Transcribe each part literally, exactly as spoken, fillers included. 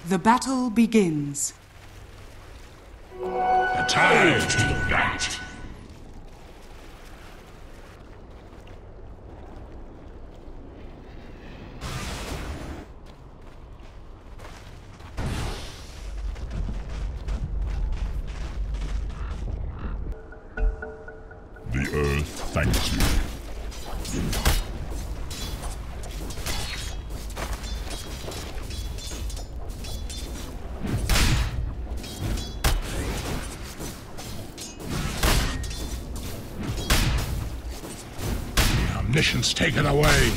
The battle begins. Time to that. The earth thanks you. The omniscience taken away.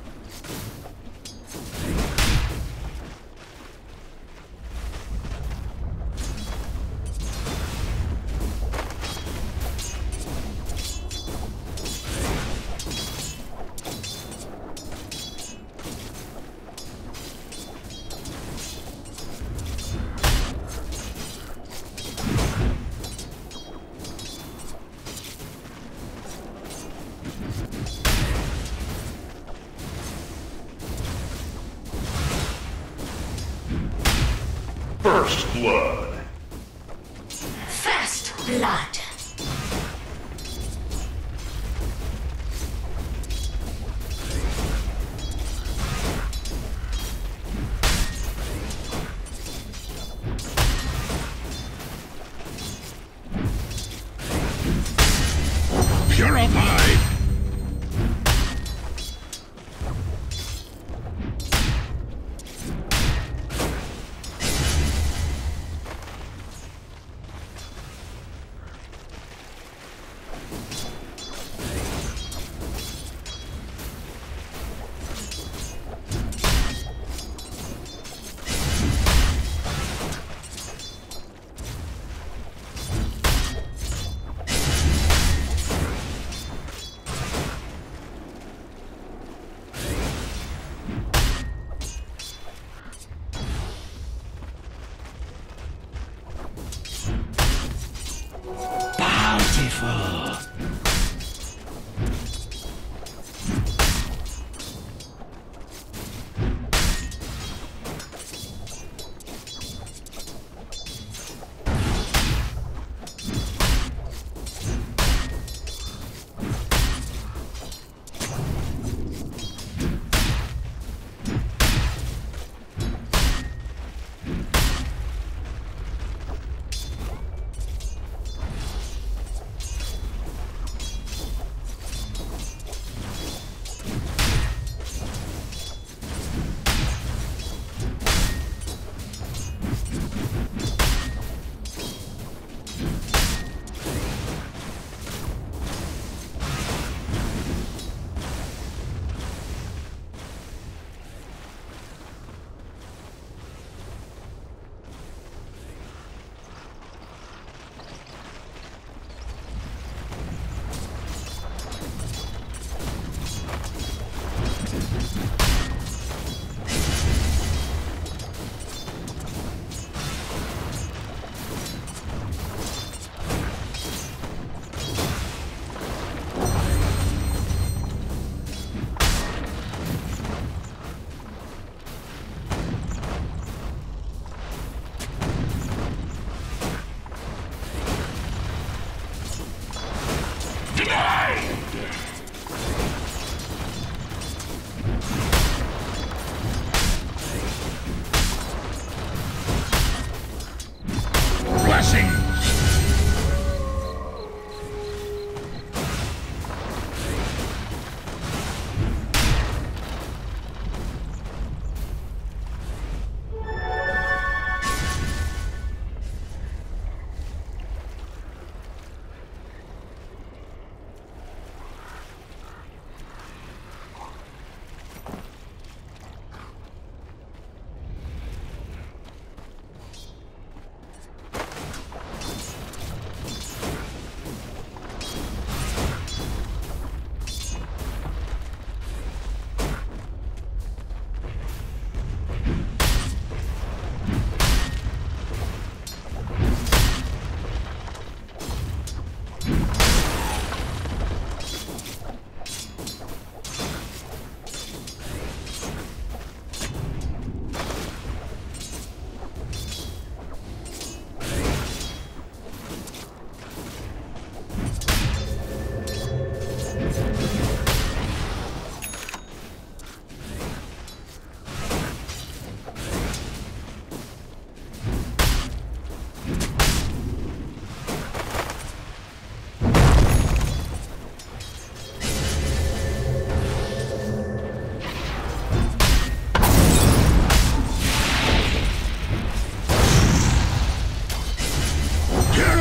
First blood. First blood. Purified. Bountiful.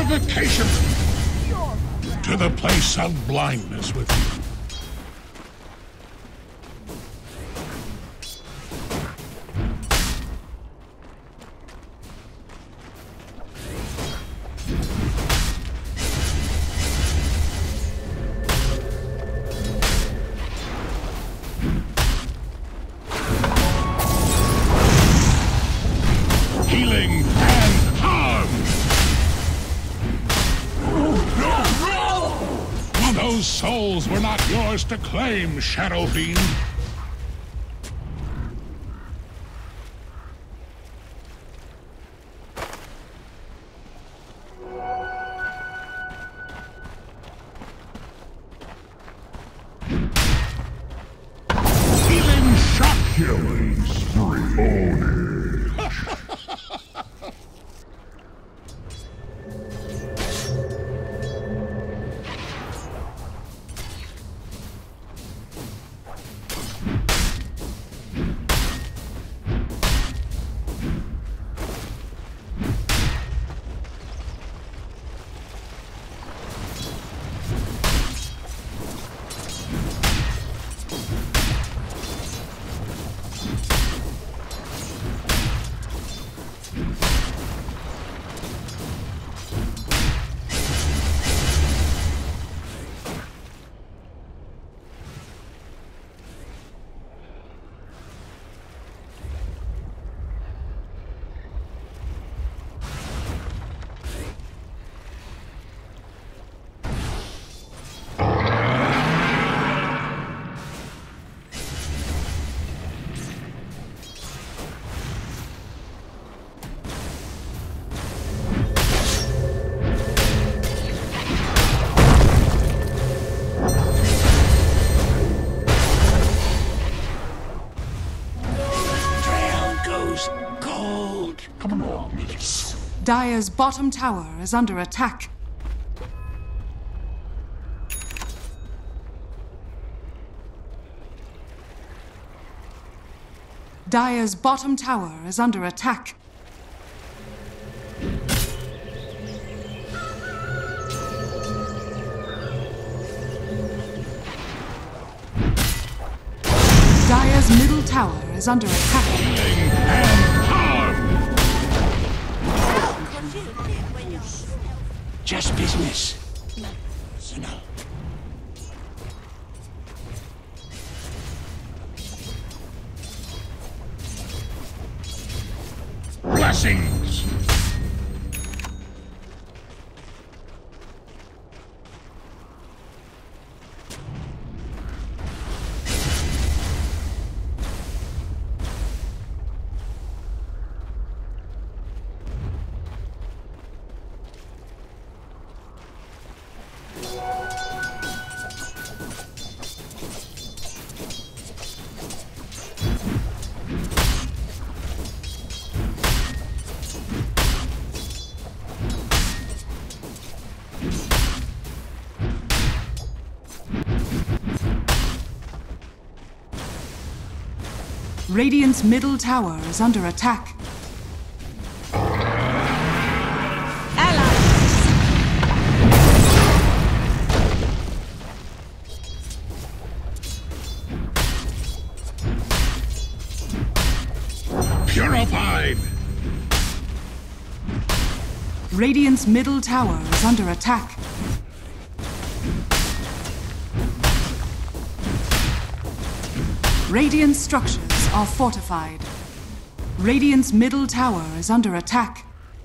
Invocation! To the place of blindness with you. Healing and harm! Those souls were not yours to claim, Shadow Fiend. Healing shot! Killing spree. Oni. Come on, Miss. Dire's bottom tower is under attack. Dire's bottom tower is under attack. Dire's middle tower is under attack. Healing and harm! Just business. So no. Blessings! Radiant's middle tower is under attack. Purified! Radiant's middle tower is under attack. Radiant structures are fortified. Radiant's middle tower is under attack.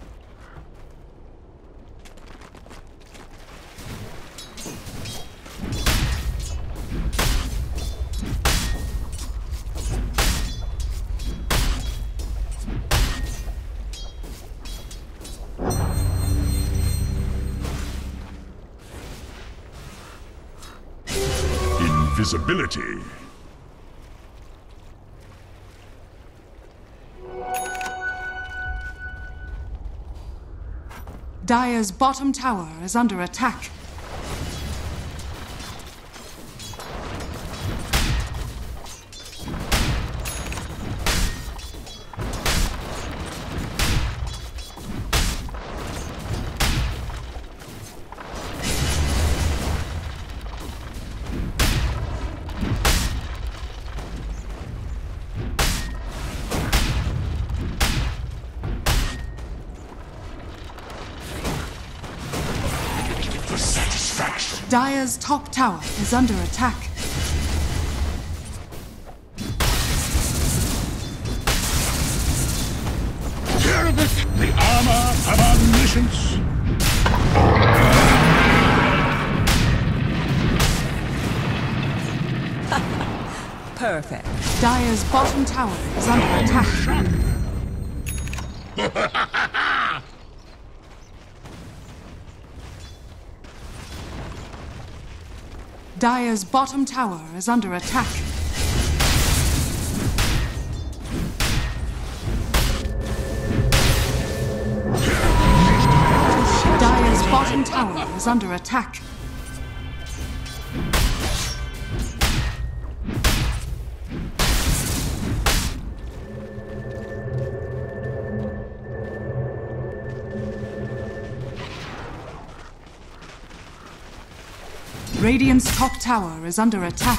Invisibility. Dire's bottom tower is under attack. Dire's top tower is under attack. Hear of it! The armor of omniscience! Perfect. Dire's bottom tower is under attack. Dire's bottom tower is under attack. Dire's bottom tower is under attack. Radiant's top tower is under attack.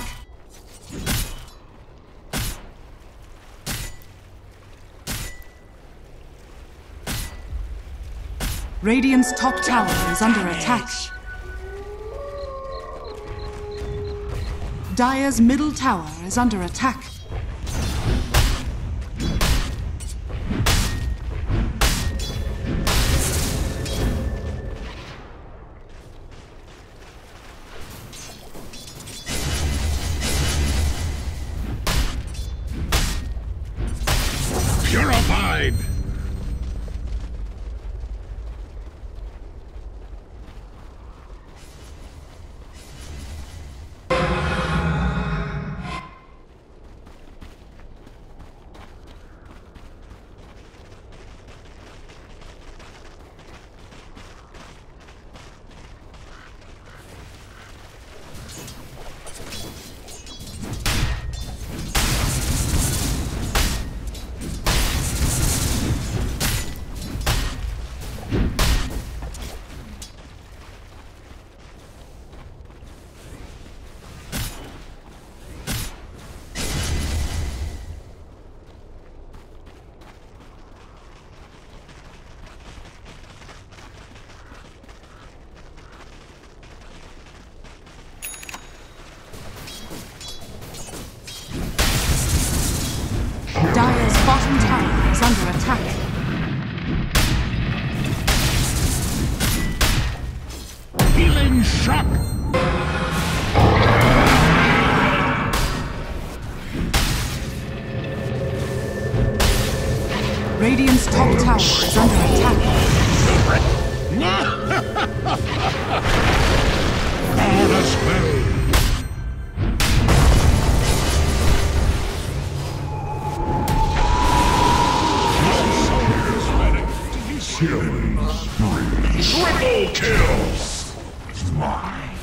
Radiant's top tower is under attack. Dire's middle tower is under attack. Purified! Dire's bottom tower is under attack. Healing shock! Radiant's top tower is under attack. Guard us well! Killing spree. Triple kills! Mine.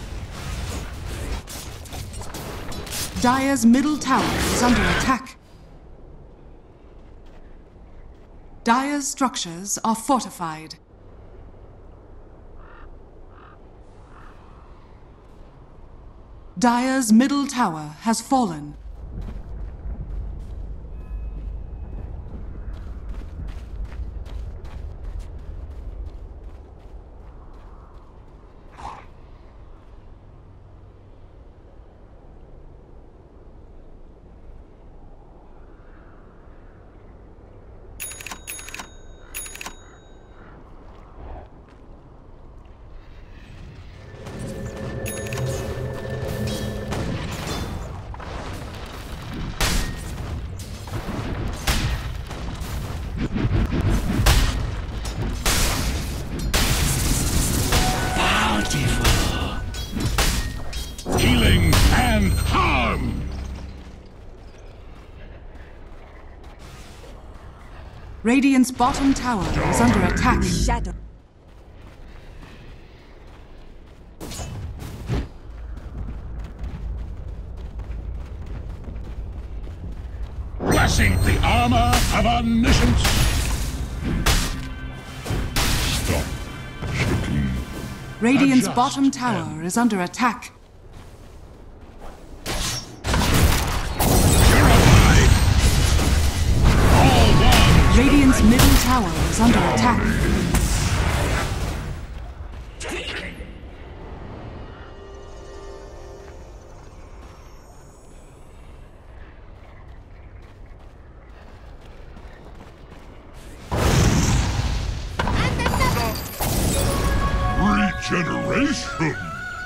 Dire's middle tower is under attack. Dire's structures are fortified. Dire's middle tower has fallen. Healing and harm! Radiant's bottom tower is under attack. Shadow. Blessing the armor of omniscience! Stop shaking. Radiant's Adjust bottom tower and- is under attack. Purified! All one! Radiant's middle tower is under attack. Mission!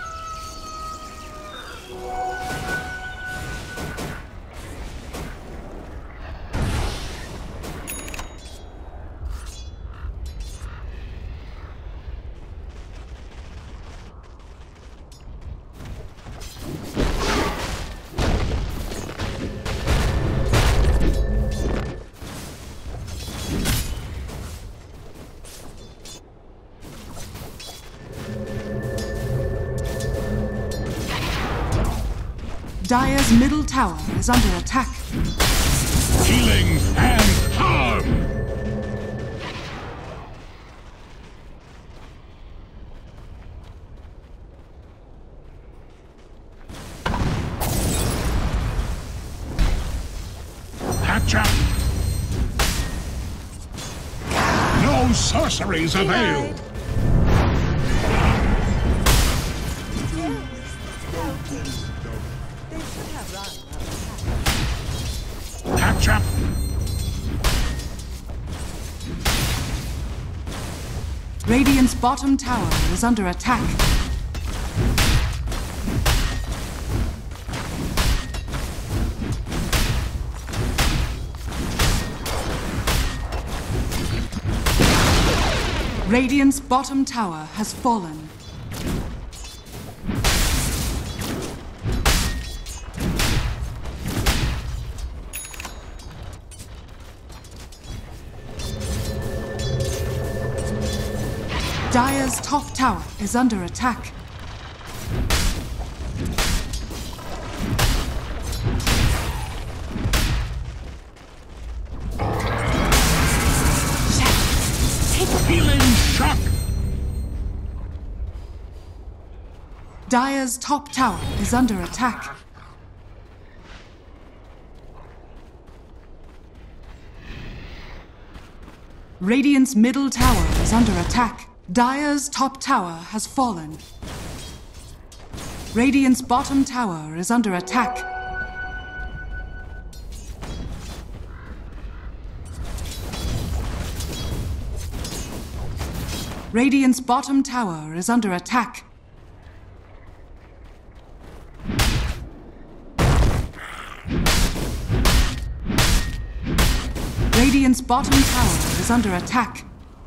Dire's middle tower is under attack. Healing and harm! Hatch up! No sorceries avail! Hatch up! Radiant's bottom tower is under attack. Radiant's bottom tower has fallen. Dire's top tower is under attack. Healing shock! Dire's top tower is under attack. Radiant's middle tower is under attack. Dire's top tower has fallen. Radiant's bottom tower is under attack. Radiant's bottom tower is under attack. Radiant's bottom tower is under attack.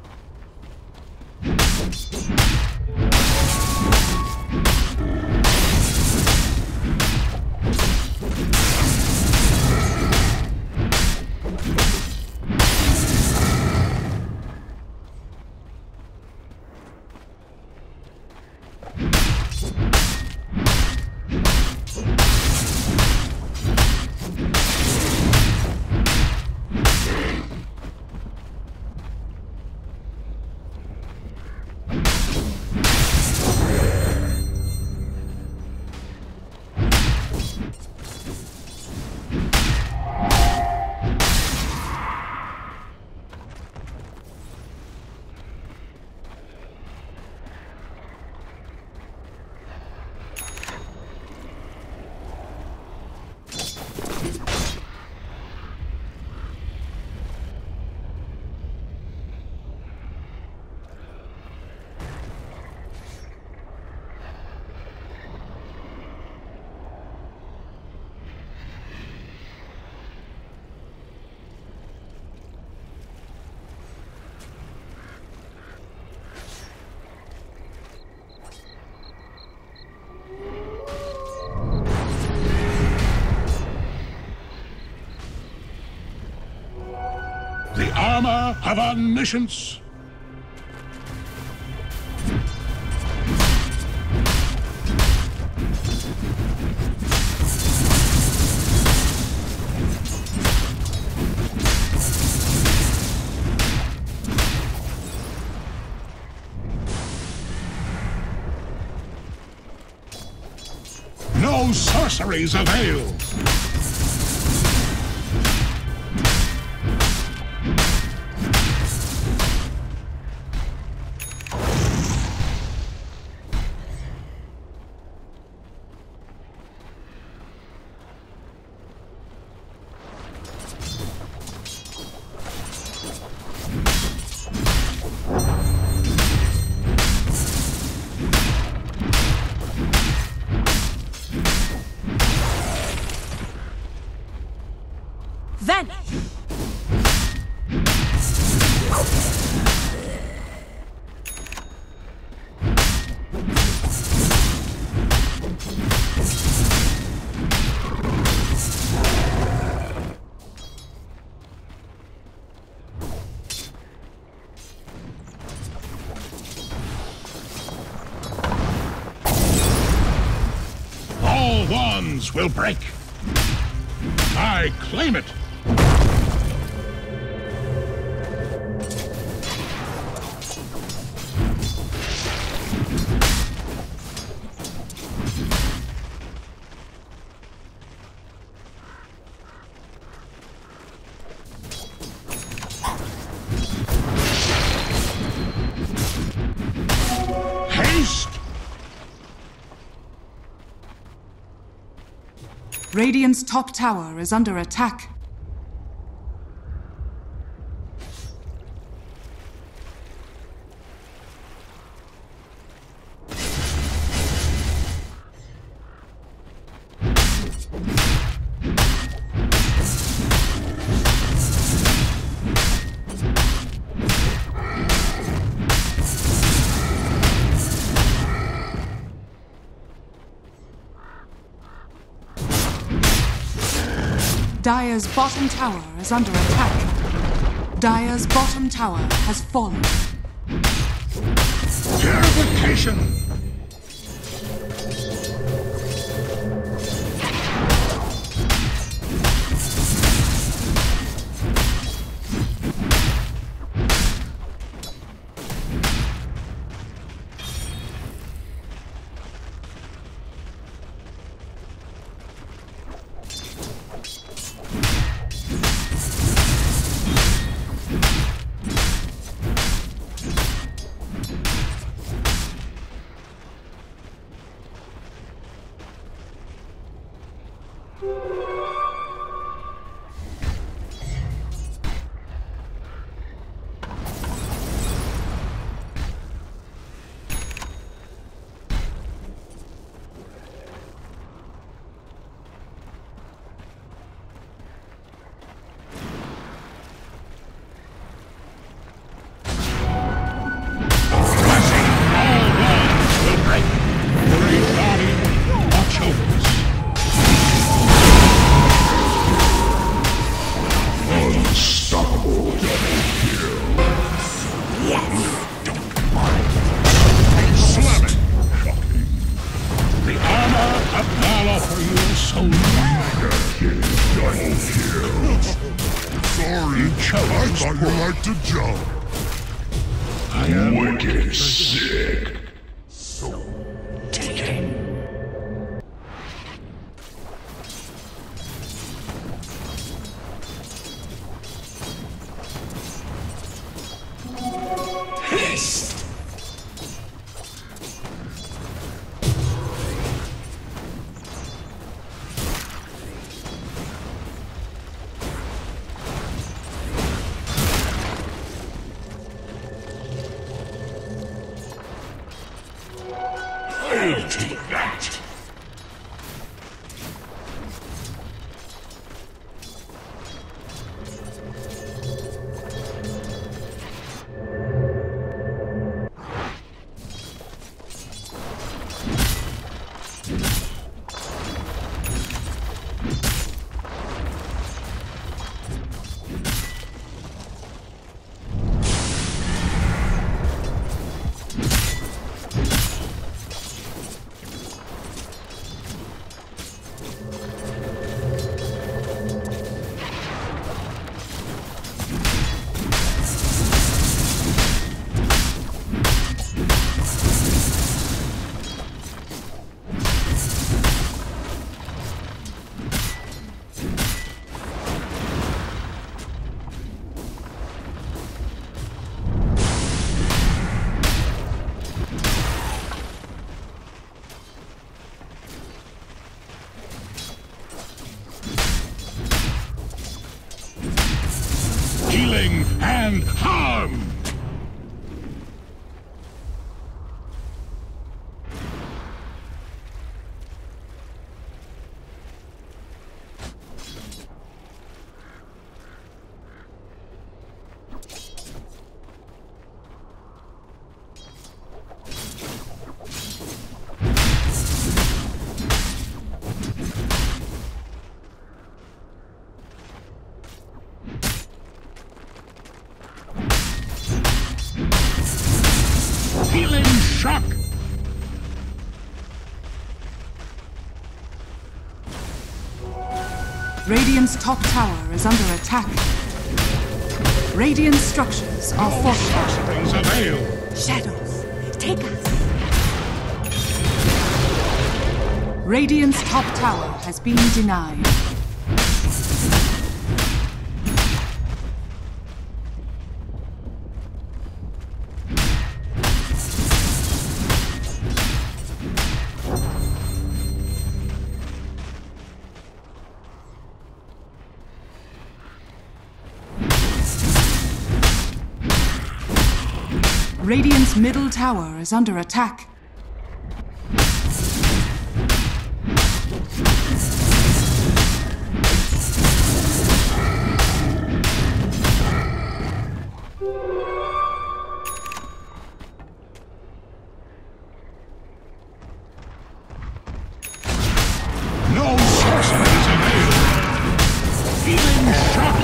The armor of omniscience! No sorceries avail! bonds will break. I claim it. Radiant's top tower is under attack. Dire's bottom tower is under attack. Dire's bottom tower has fallen. Purification! To jump. I am wicked sick. So taken. Haste. I'll take that. Healing and harm! Healing shock! Radiant's top tower is under attack. Radiant structures are fortified. Rings avail. Shadows, take us. Radiant's top tower has been denied. Radiant's middle tower is under attack. No sorceries avail. Feeling shocked.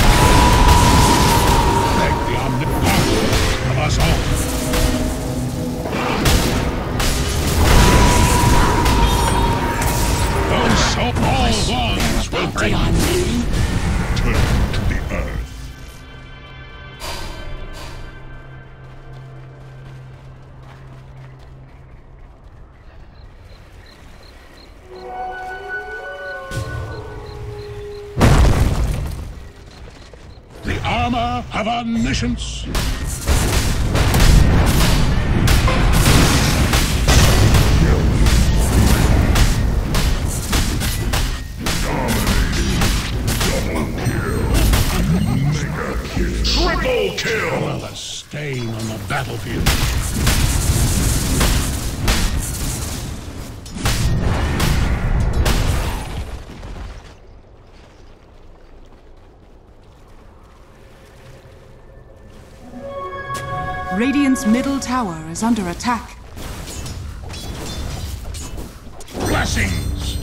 Thank the omnipotent of us all. So all ones will bring on me. Turn to the earth. The armor of omniscience. Triple kill! Well, a stain on the battlefield. Radiant's middle tower is under attack. Blessings!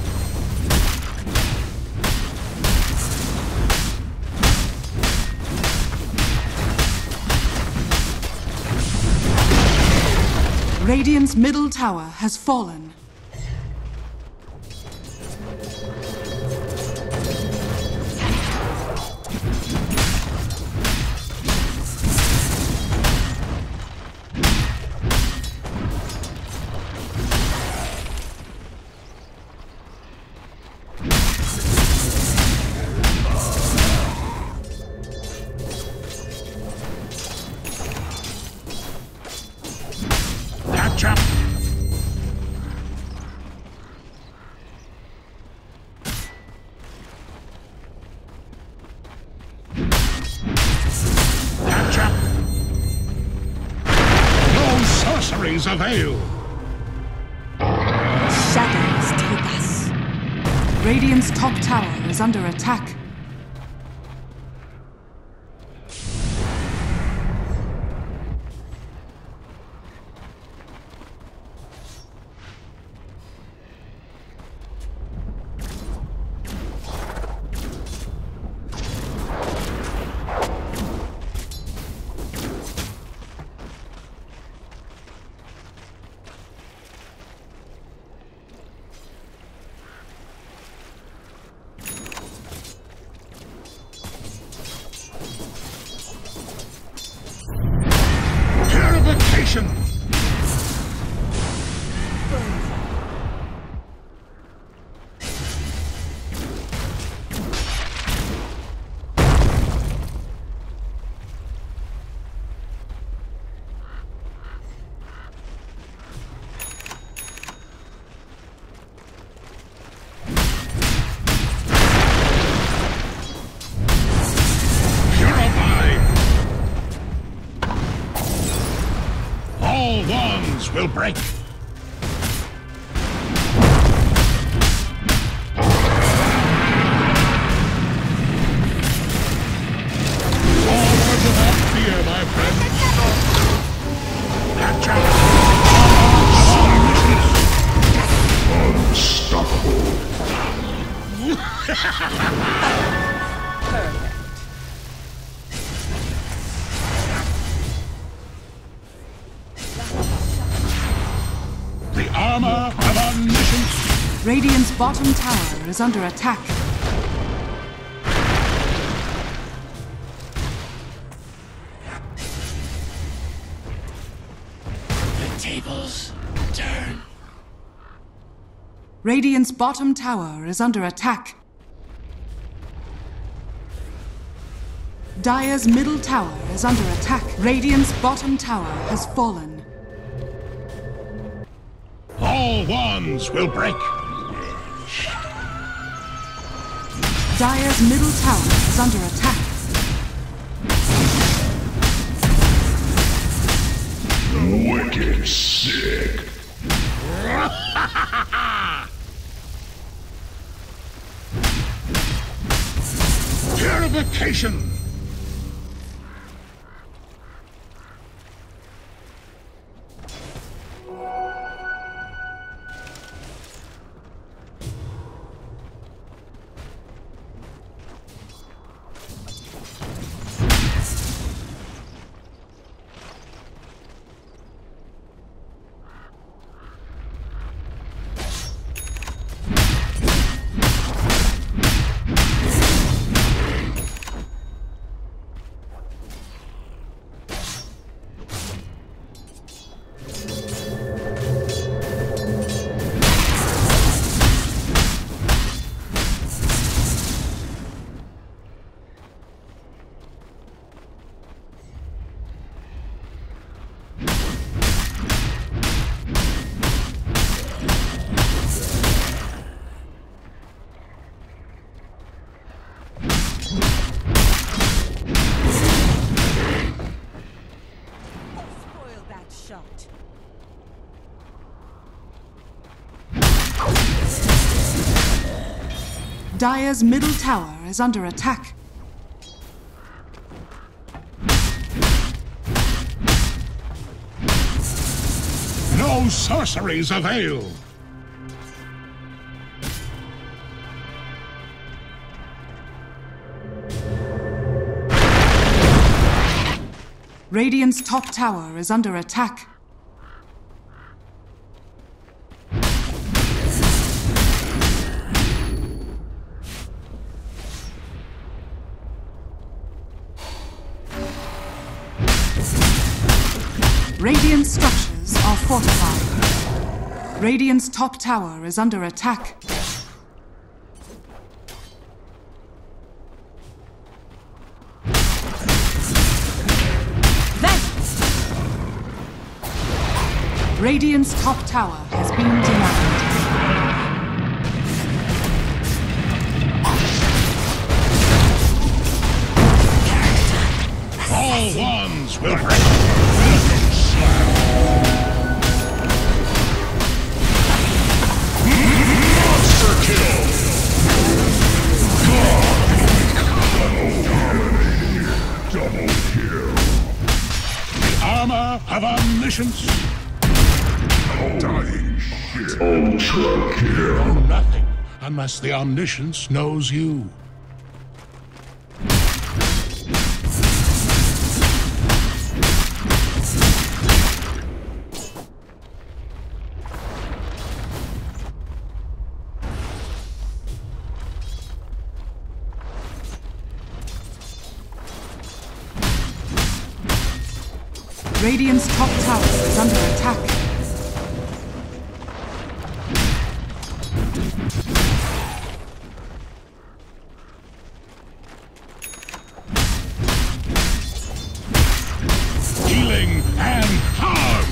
Radiant's middle tower has fallen. Chop. Gotcha. No sorceries avail. Shadows, take us. Radiant's top tower is under attack. Purification! All wands will break. Forward without fear, my friend. Gotcha. Unstoppable. Perfect. The armor of omniscience. Radiant's bottom tower is under attack. tables turn. Radiant's bottom tower is under attack. Dire's middle tower is under attack. Radiant's bottom tower has fallen. All wands will break. Dire's middle tower is under attack. Wicked sick. Purification! Dire's middle tower is under attack. No sorceries avail. Radiant's top tower is under attack. Radiant structures are fortified. Radiant's top tower is under attack. Radiant's top tower has been denied. All wands will break. Monster kill! Double kill. The armor of omniscience. Dying shit. Ultra kill. Nothing unless the omniscience knows you. Radiant's top tower is under attack. Healing and harm!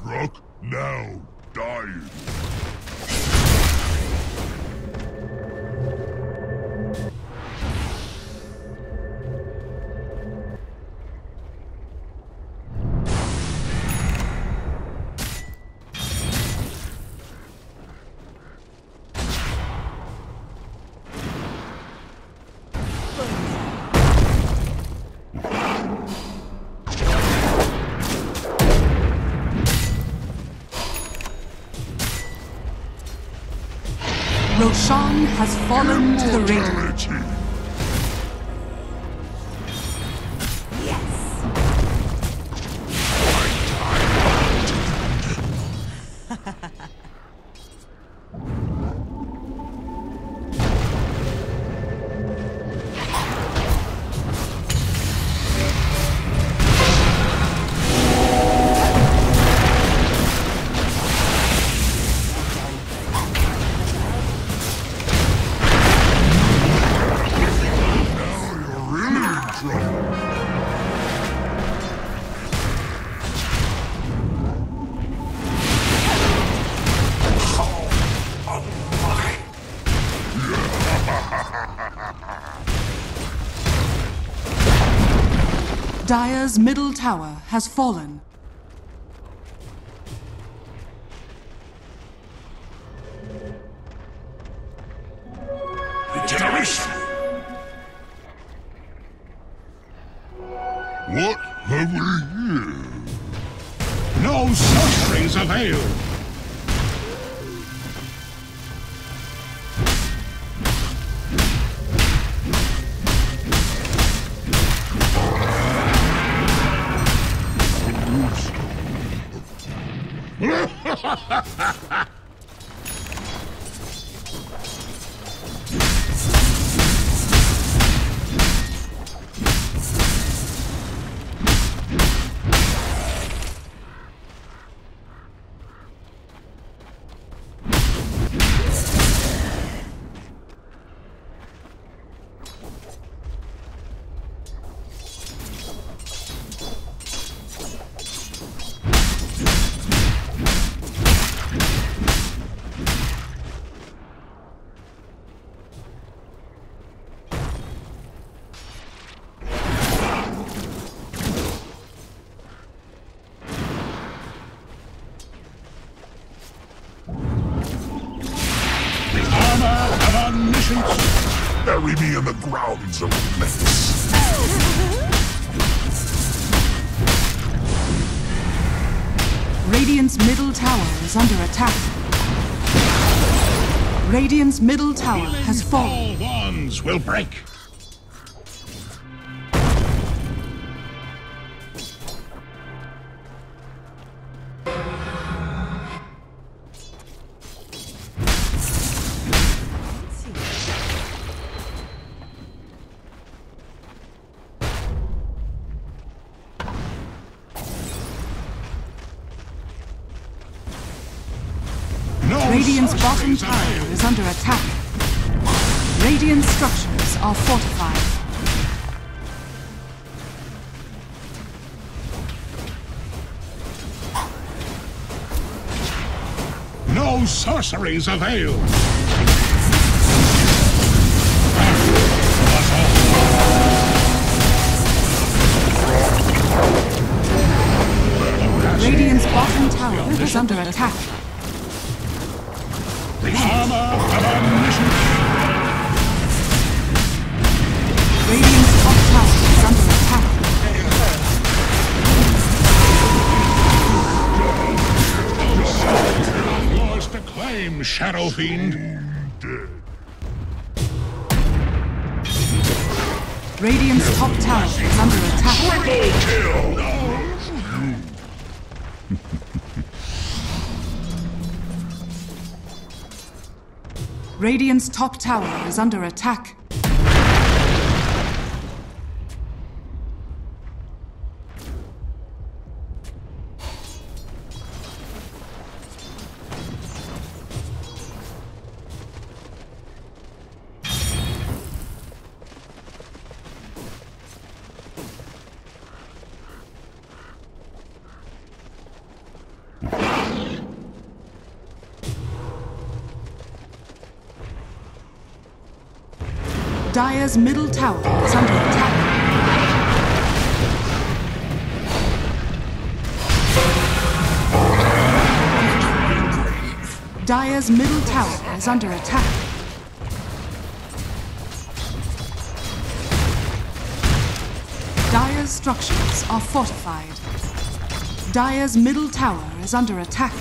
Struck, now dying. Roshan has fallen to the Radiant. Dire's middle tower has fallen. Regeneration! What have we here? No sorceries avail! Bury me in the grounds of Memphis. Radiant's middle tower is under attack. Radiant's middle tower has fallen. All wands will break. Radiant's bottom tower is under attack. Radiant structures are fortified. No sorceries avail! Radiant's bottom tower is under attack. The armor of omniscience! Radiant's top tower is under attack. Yours to claim, Shadow Fiend. Radiant's top tower is under attack. Triple kill! Radiant's top tower is under attack. Dire's middle tower is under attack. Dire's middle tower is under attack. Dire's structures are fortified. Dire's middle tower is under attack.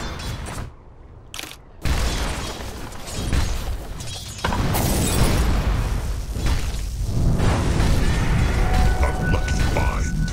Unlucky bind.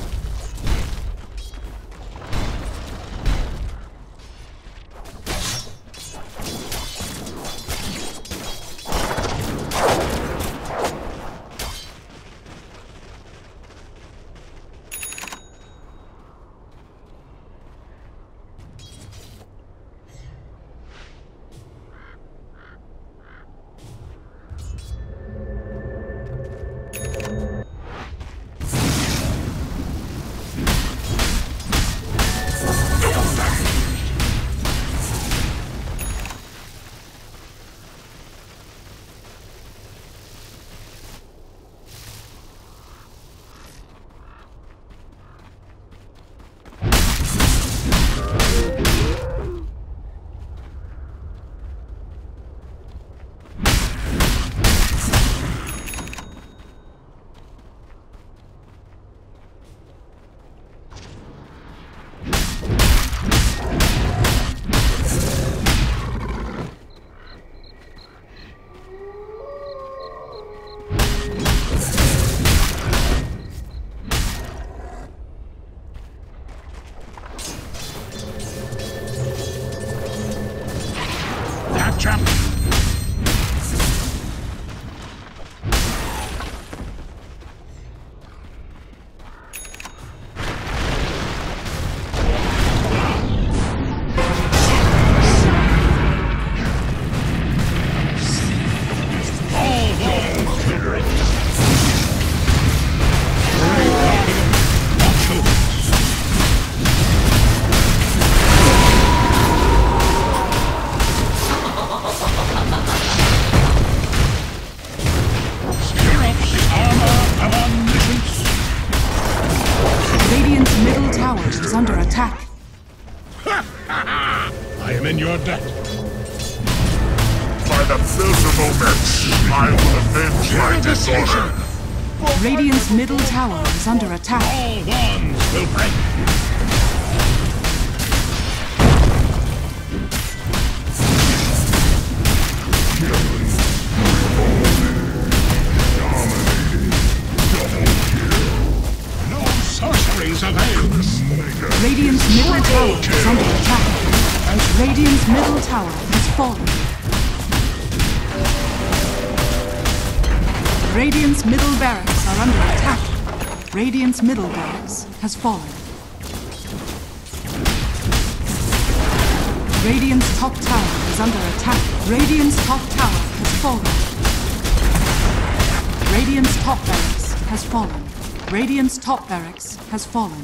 Chap. Radiant's middle tower is under attack. I am in your debt. By the Belzebubets, I will avenge my disorder. Radiant's middle tower is under attack. All wands will break. No sorceries avail. Radiant's middle tower is under attack. Radiant's middle tower has fallen. Radiant's middle barracks are under attack. Radiant's middle barracks has fallen. Radiant's top tower is under attack. Radiant's top tower has fallen. Radiant's top barracks has fallen. Radiant's top barracks has fallen.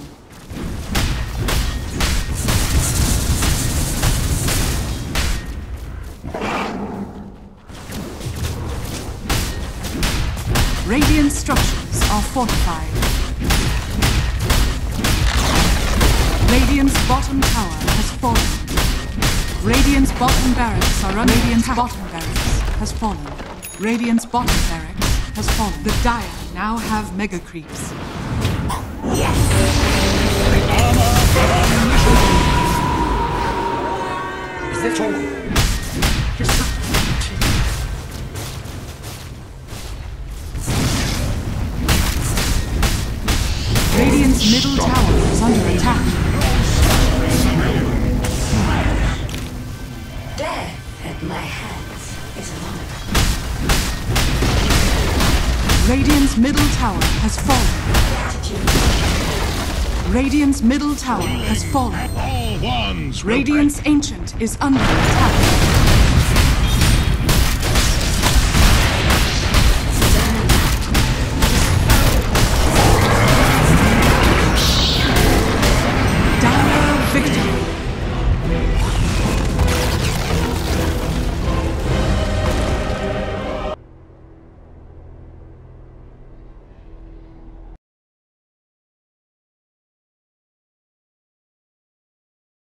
Radiant structures are fortified. Radiant's bottom tower has fallen. Radiant's bottom barracks are under Radiant's attack. Bottom barracks has fallen. Radiant's bottom barracks has fallen. The Dire now have mega creeps. Yes! Is that all? You're so... Radiant's middle tower is under attack. Death at my hands is an honor. Radiant's middle tower has fallen. Radiant's middle tower has fallen. All wands will Radiant's ancient is under attack.